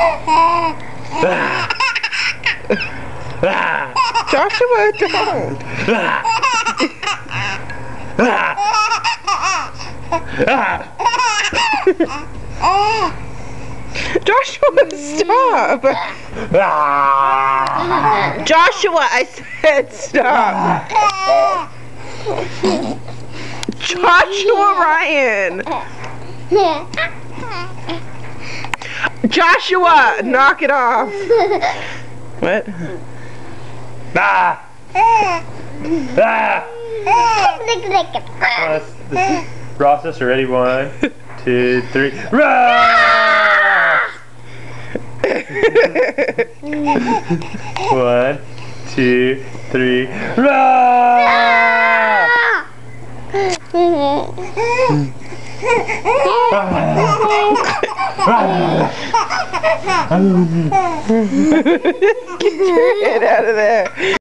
Joshua, don't. Joshua, stop. Joshua, I said stop. Joshua Ryan. Joshua, knock it off. What? This is process. Ready? 1, 2, 3. One, 2, 3. Get your head out of there.